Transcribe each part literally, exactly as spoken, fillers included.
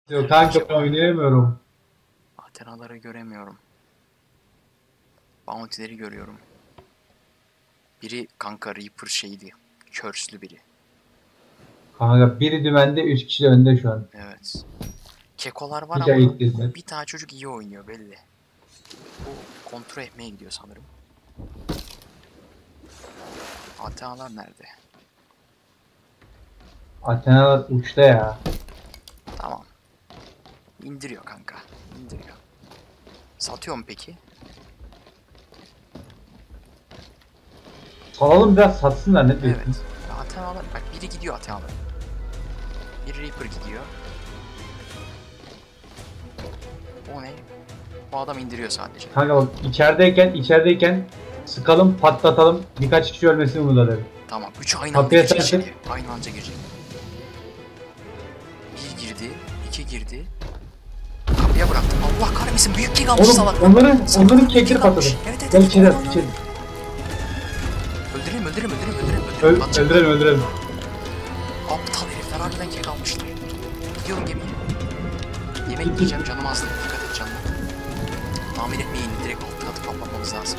Yok kanka ben oynayamıyorum. Atenaları göremiyorum. Bounty'leri görüyorum. Biri kanka Reaper şeydi. Curse'lü biri. Kanka biri dümende üç kişi de önde şu an. Evet. Kekolar var Hiç ama ayıp değil. bir tane çocuk iyi oynuyor belli. Bu kontrol etmeye gidiyor sanırım. Atenalar nerede? Atenalar uçta ya. Tamam. İndiriyor kanka. İndiriyor. Satıyor mu peki? Salalım biraz satsınlar ne diyorsun? Evet. Atenalar, bak biri gidiyor Atenalar. Bir Reaper gidiyor. O ne? Bu adam indiriyor sadece. Kanka bak içerideyken içerideyken sıkalım patlatalım birkaç kişi ölmesini umut ederim. Tamam. Üç aynı anda Kapıya girecek sensin. içeri. Aynı anda girecek. Bir girdi. iki girdi. Kapıya bıraktım. Allah kahretmesin. Büyük kek almış Oğlum salak. onların Salak onların büyük kekleri kek almış. patladı. Evet evet. Gel evet. içeri Onu, at onu. içeri. Öldürelim öldürelim öldürelim öldürelim. Öl, öldürelim. Batacak. öldürelim öldürelim. Aptal herifler harbiden kek almışlar. Gidiyorum gemiye. Yemek yiyeceğim canım azdı. Dikkat et canım. Tahmin etmeyin. Direkt alt katı kapatmamız lazım.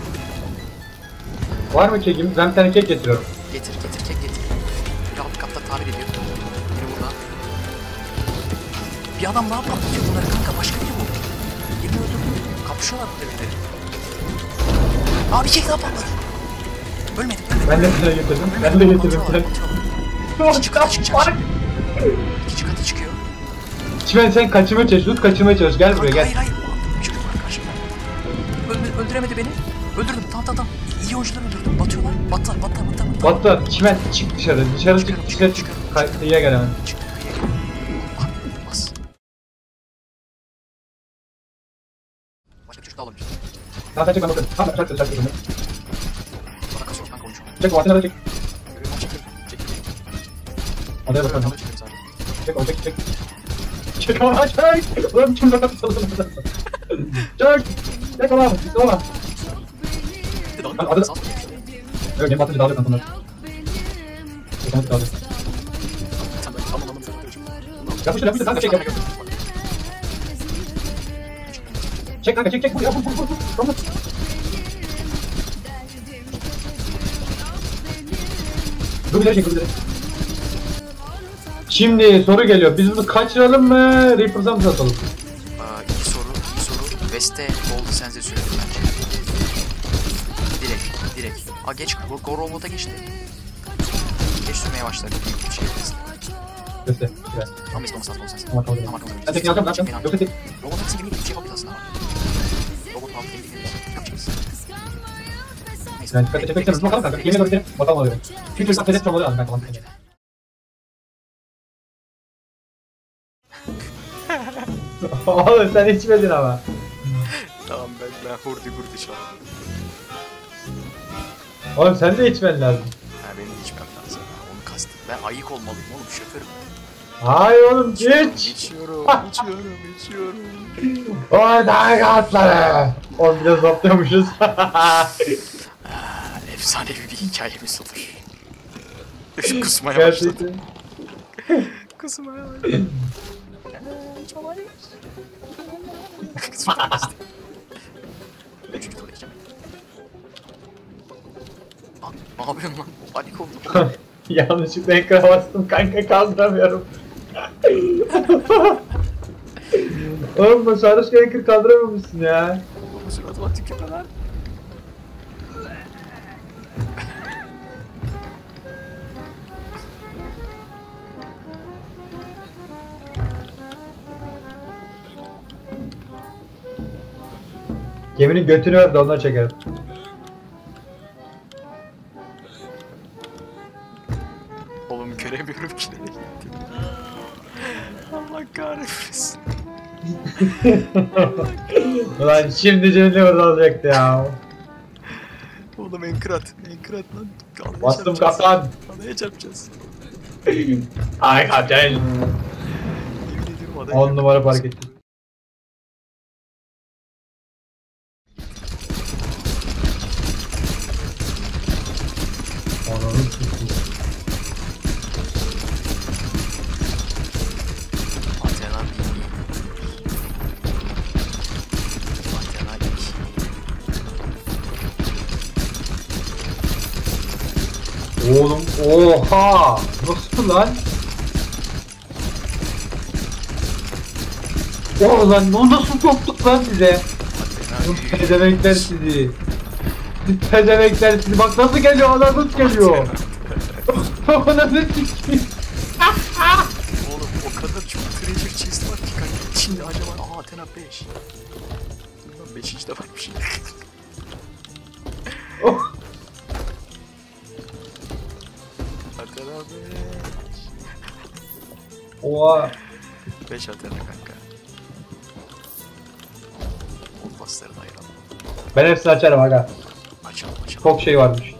Var mı kekimiz? Ben bir tane kek getiriyorum. Getir getir kek getir. Bir alt katta tamir ediyor. Biri burada. Bir adam daha patlatıyor bunları kanka. Başka biri bu. Birini öldürdü. Kapışıyorlar burada birileri. Aa bir kek daha patladı. Ölmedim ölmedim. Ben de bir tane getirdim. Ben de getirdim. İkinci kata çıkacak şimdi. İkinci kata çıkıyor. Çimen sen kaçırmaya çalış, Lut kaçırmaya çalış. Gel buraya Kanka, gel. hayır hayır. Bir çocuk var karşımda. Öldü, öldüremedi beni. Öldürdüm. Tamam tamam tamam. İyi oyuncular öldürdüm. Batıyorlar. Battılar battılar battılar. battılar. Batu Çimen çık dışarı. Dışarı çık, Çıkıyorum, dışarı çık. çıkıyorum, Kay- Kıyıya gel hemen. Çıktı kıyıya. Allah bas. Başka bir çocuk daha olabilir. Tamam sen çek ben bakarım. Tamam çek çek çek. çek. Bana kasıyor kanka oyuncu. Çek o Atina'da çek. Görüyorum çekeyim. Çekeyim. Adaya bakalım. Adamı çekeyim sadece. Çek o çek çek. Çek ona çek. Ulan kim bakalım çalışalım. Çek. Çek ona. Çek ona. Bir de dalga Adı- sağ. Evet gemi batınca dağılıyor kantonlar. Otomatik dağılıyor. Sen böyle tamam tamam tamam. Yapıştır yapıştır kanka çek yap. Çek kanka çek çek. Vur ya vur vur vur. Tamam. Dur bir daha çek dur bir daha. Şimdi soru geliyor. Biz bunu kaçıralım mı? Reaper'sa mı satalım? Aa, iyi soru, iyi soru. West'e Gold Sense sürelim bence. Direkt, direkt. Aa geç, Go, Go Robot'a geçti. Geç sürmeye başladı. Bir şey yapacağız. Göster. Biraz. Ama istemez az olsun. Tamam tamam. Tamam tamam. Ben tekniği alacağım ne yapacağım? Yoksa tek... Robot hepsi gibi bir şey yapabiliriz aslında. Robot altı gibi bir yapacağız. Neyse. Ben dikkat edecek beklemez. Bakalım kanka. Yemeğe doğru gidelim. Bakalım oluyor. Çünkü biz atlet oluyor abi ben tamam. Oğlum sen içmedin ama. Tamam ben, ben hurdi hurdi şu an. Oğlum sen de içmen lazım. Ha benim de içmem lazım. Onu kastım. Ben ayık olmalıyım oğlum şoförüm. Hayır oğlum iç. İçiyorum, içiyorum, içiyorum. O daha katları. Oğlum biraz zopluyormuşuz. Efsanevi bir hikayemiz olur. Kusmaya başladı. Gerçekten. Kusmaya başladı. Çok ayıp. Kusmaya başladı. Üçüncü tur geçeceğim. Aa, ne yapıyorsun lan? Panik oldum. Yanlışlıkla ekran bastım kanka kaldıramıyorum. Oğlum bu sarışka ekran kaldıramamışsın ya. Bu suratıma tükürme lan. Geminin götünü öp de ondan çekerim. Oğlum göremiyorum ki nereye gitti. Allah kahretmesin. Ulan şimdi cümle orada olacaktı ya. Oğlum enkrat, enkrat lan. Adaya Bastım çarpacağız. kapan. Adaya çarpacağız. Ay kaçın. Yemin ediyorum adaya on numara fark ettim. Ananı sikeyim. Athena Oğlum oha! Nasıl lan? Oha lan o nasıl soktuk lan size? Bu pedemekler sizi. Siz pedemekler sizi. Bak nasıl geliyor adam nasıl geliyor? O nasıl çıkıyor? Oğlum o kadar çok treasure chest var ki kanka. İçinde acaba aa Athena beş. Bundan beşinci de varmış. Oh. Athena beş. Oha. beş Athena kanka. Olmazları da ayıralım. Ben hepsini açarım aga. Açalım açalım. Çok şey varmış.